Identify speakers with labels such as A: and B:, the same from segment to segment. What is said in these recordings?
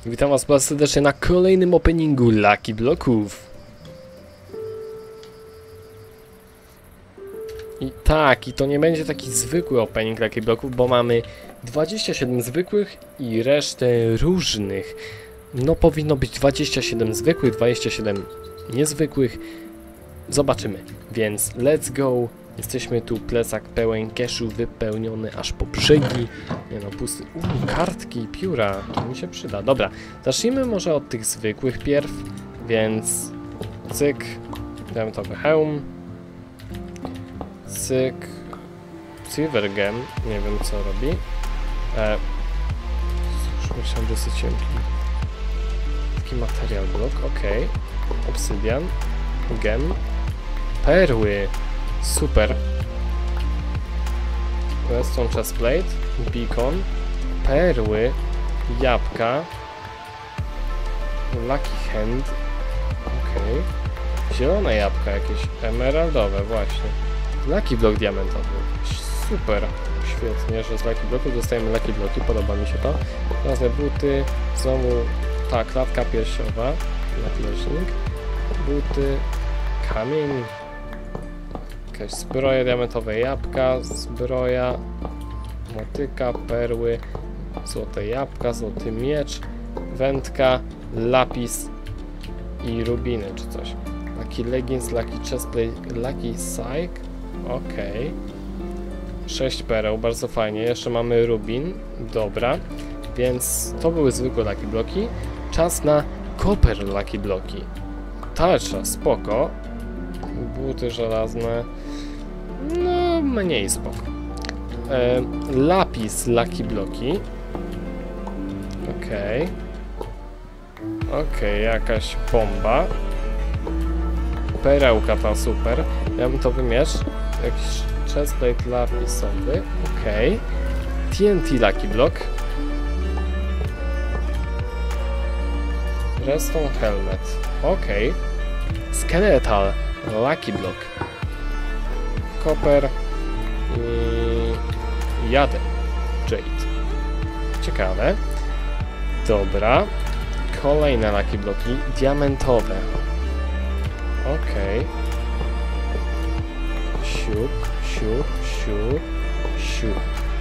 A: Witam was bardzo serdecznie na kolejnym openingu Lucky Bloków. I to nie będzie taki zwykły opening Lucky Bloków, bo mamy 27 zwykłych i resztę różnych. No powinno być 27 zwykłych, 27 niezwykłych. Zobaczymy, więc let's go. Jesteśmy tu, plecak pełen cashu, wypełniony aż po brzegi. Nie no, pusty. Kartki i pióra, to mi się przyda. Dobra, zacznijmy może od tych zwykłych pierw, więc cyk, diamentowy hełm, cyk, silver gem, nie wiem co robi. Już myślałem, że jest cienki. Taki materiał blok, ok. Obsydian, gem, perły. Super. Redstone chestplate, beacon, perły, jabłka, lucky hand, okej. Zielone jabłka jakieś, emeraldowe właśnie. Lucky block diamentowy, super. Świetnie, że z lucky blocku dostajemy lucky bloki, podoba mi się to. Razne buty, znowu ta klatka piersiowa, naklecznik, buty, kamień. Jakaś zbroja, diamentowe jabłka, zbroja, motyka, perły, złote jabłka, złoty miecz, wędka, lapis i rubiny czy coś. Lucky leggings, lucky chestplate, lucky psych, okej. 6 pereł, bardzo fajnie, jeszcze mamy rubin, dobra. Więc to były zwykłe lucky bloki. Czas na copper lucky bloki. Tarcza, spoko. Buty żelazne, no mniej spoko. Lapis lucky bloki. Okej. Okej, jakaś bomba. Perełka ta super. Diamentowy miecz. Jakiś chestplate lapisowy. Okej. TNT lucky block. Redstone helmet. Okej. Skeletal lucky block, copper i jade, jade. Ciekawe. Dobra. Kolejne lucky bloki, diamentowe. Okej. Siup, siup, siup, siup.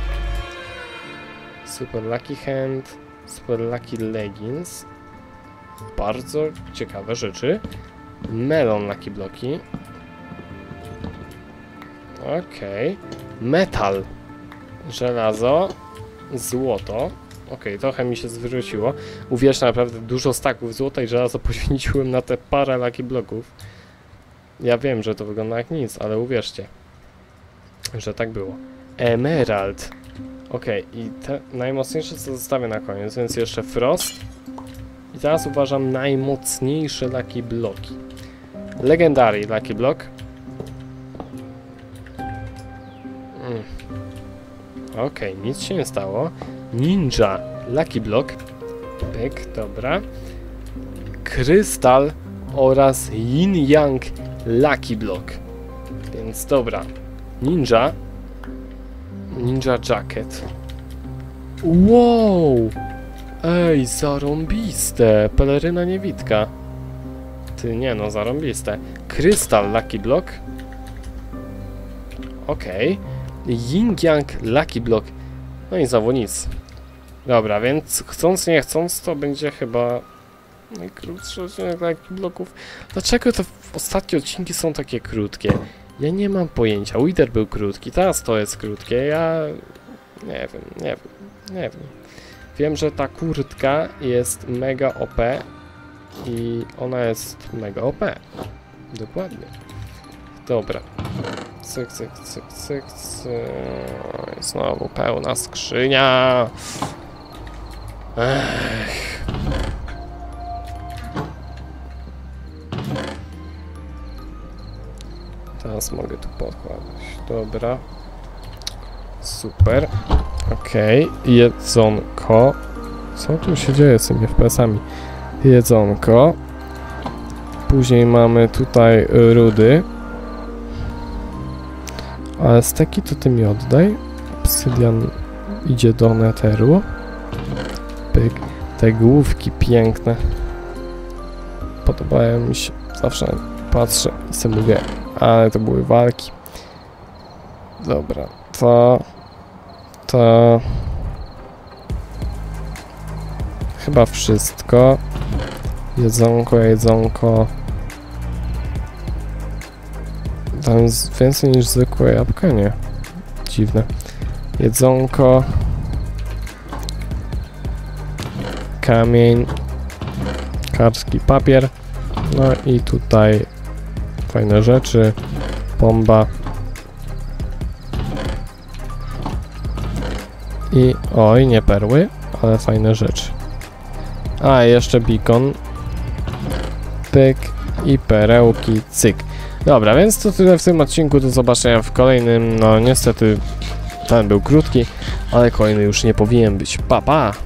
A: Super lucky hand, super lucky leggings. Bardzo ciekawe rzeczy. Melon lucky bloki. Okej. Metal. Żelazo. Złoto. Okej, trochę mi się zwróciło. Uwierzcie, naprawdę dużo staków złota i żelazo poświęciłem na te parę lucky bloków. Ja wiem, że to wygląda jak nic, ale uwierzcie, że tak było. Emerald. Okej, i te najmocniejsze co zostawię na koniec, więc jeszcze frost. I teraz uważam najmocniejsze lucky bloki. Legendary lucky block. Okej, nic się nie stało. Ninja lucky block. Pyk, dobra. Krystal oraz Yin Yang lucky block. Więc dobra. Ninja. Ninja jacket. Wow! Ej, zarąbiste! Peleryna niewidka. Ty, nie no, zarąbiste. Krystal lucky block. Okej. Yin Yang lucky block. No i znowu nic. Dobra, więc chcąc nie chcąc, to będzie chyba najkrótszy odcinek lucky bloków. Dlaczego te ostatnie odcinki są takie krótkie? Ja nie mam pojęcia. Wither był krótki, teraz to jest krótkie. Ja nie wiem. Wiem, że ta kurtka jest mega OP i ona jest mega OP. Dokładnie. Dobra. Cyk, cyk, cyk, cyk, cyk. Znowu pełna skrzynia. Ech. Teraz mogę tu podkładać. Dobra. Super. Okej, jedzonko. Co tu się dzieje z tymi FPS-ami? Jedzonko. Później mamy tutaj rudy. Ale steki to ty mi oddaj. Obsydian idzie do netheru. Pyk. Te główki piękne. Podobają mi się. Zawsze patrzę i sobie mówię, ale to były walki. Dobra, to chyba wszystko. Jedzonko. Tam jest więcej niż zwykłe jabłka, nie? Dziwne. Jedzonko. Kamień. Karski papier. No i tutaj fajne rzeczy. Bomba. I oj, nie perły, ale fajne rzeczy. A, jeszcze beacon. Pyk i perełki, cyk. Dobra, więc to tyle w tym odcinku, do zobaczenia w kolejnym. No niestety ten był krótki, ale kolejny już nie powinien być. Pa, pa!